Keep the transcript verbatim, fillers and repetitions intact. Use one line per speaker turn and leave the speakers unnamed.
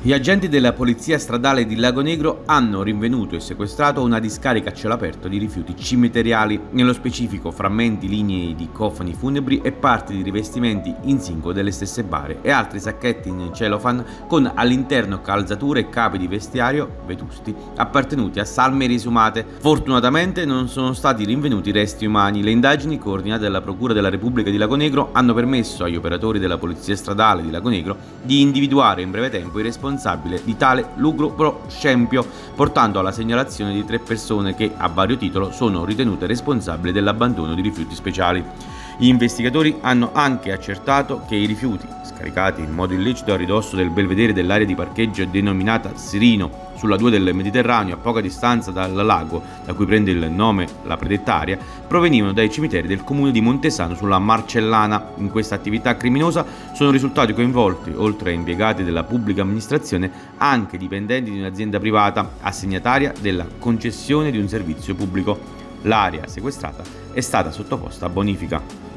Gli agenti della polizia stradale di Lago Negro hanno rinvenuto e sequestrato una discarica a cielo aperto di rifiuti cimiteriali, nello specifico frammenti lignei di cofani funebri e parti di rivestimenti in zinco delle stesse bare e altri sacchetti in cellophane con all'interno calzature e capi di vestiario vetusti appartenuti a salme riesumate. Fortunatamente non sono stati rinvenuti resti umani. Le indagini coordinate dalla Procura della Repubblica di Lago Negro hanno permesso agli operatori della polizia stradale di Lago Negro di individuare in breve tempo i responsabile di tale lucro scempio, portando alla segnalazione di tre persone che, a vario titolo, sono ritenute responsabili dell'abbandono di rifiuti speciali. Gli investigatori hanno anche accertato che i rifiuti, scaricati in modo illecito a ridosso del belvedere dell'area di parcheggio denominata Sirino, sulla due del Mediterraneo, a poca distanza dal lago da cui prende il nome la predetta area, provenivano dai cimiteri del comune di Montesano sulla Marcellana. In questa attività criminosa sono risultati coinvolti, oltre a impiegati della pubblica amministrazione, anche dipendenti di un'azienda privata assegnataria della concessione di un servizio pubblico. L'area sequestrata è stata sottoposta a bonifica.